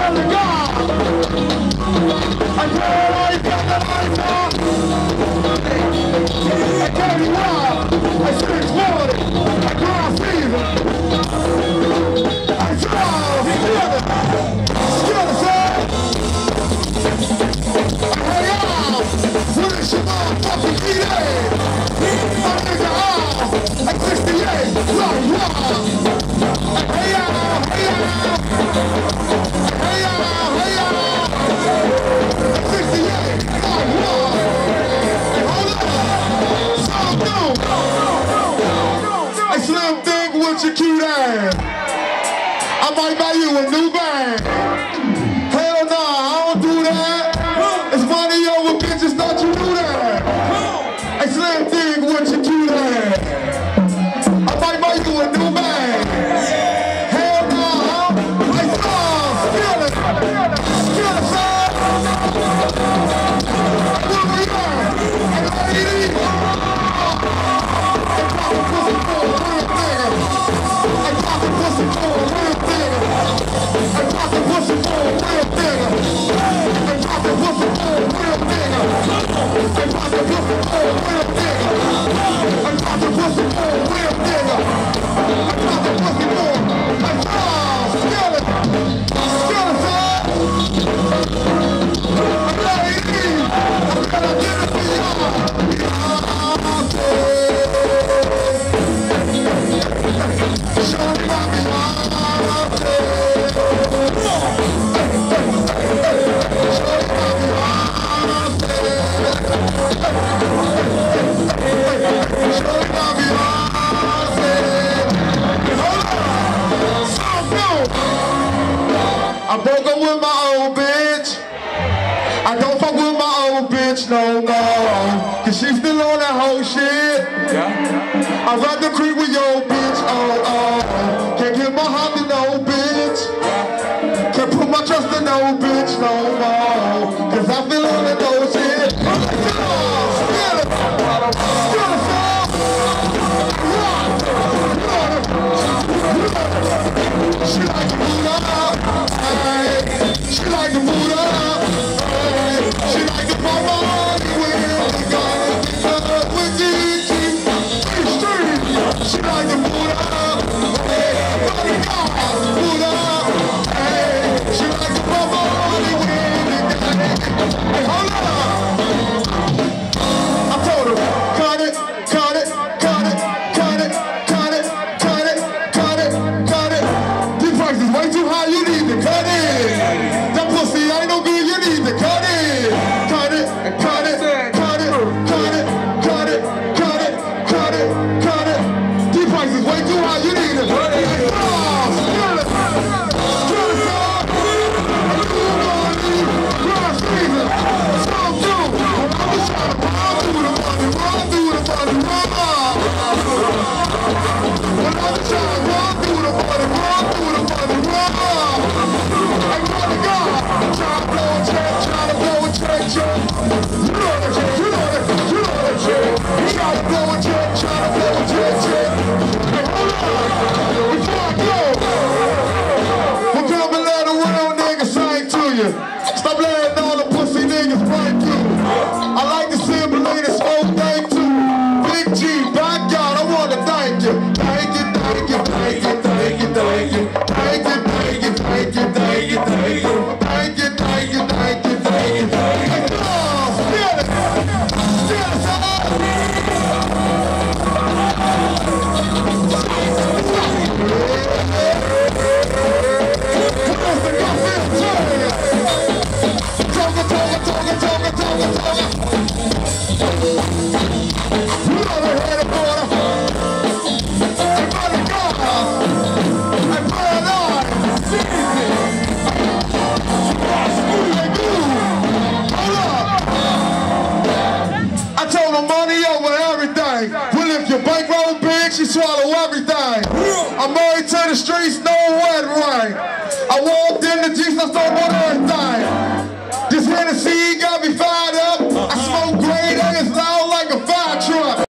Your cute ass. I might buy you a new bag. Hell nah, I don't do that. It's money over bitches, don't you do that? Hey, Slim Thing with your cute ass. I might buy you a new bag. Hell nah, hey, steal it. Steal it, son. Where we at? Hey, lady. I broke up with my old bitch. I don't fuck with my old bitch no more. Cause she's still on that whole shit. Yeah. I'd rather creep with your bitch, oh, oh. Can't give my heart to no bitch. Can't put my trust in no bitch no more. Cause I feel on that whole shit. Steal it. Steal it, son. She like to boot up. She like to boot up. She like to pop money with the guys with DG. She like to boot up. Boot up. She like to pop money with the guys. Hey, hold up. I told her, cut it, cut it, cut it, cut it, cut it, cut it, cut it, cut it. These prices way too high, you need to cut it. That pussy ain't no good, you need to cut it. Cut it, cut it, cut it, cut it, cut it, cut it, cut it, cut it. These prices way too high, you need to cut it. Steal it. Steal it, son. Run season. Some do. I'm just trying to run through the money, run through the money, run. When I'm just trying to run through the money, run through the money, run. Hey, what the God? Trying to blow a check, trying to blow a check, check. You know that check, you know that, you know that check. Trying to blow a check, trying to blow a check, check. Hey, hold on. Before I go, we'll come and let a real nigga sing to you. Stop letting all the pussy niggas break you. I like to see the latest whole thing too. Big G, back God, I want to thank you. Thank you, thank you, thank you, thank you, thank you. Thank you, thank you, thank you, thank you, thank you. Thank you, thank you, thank you, thank you, thank you. Steal it! Steal it, son! She swallow everything. I'm married to the streets, no wet rain. I walked in the Jeeps, I started everything.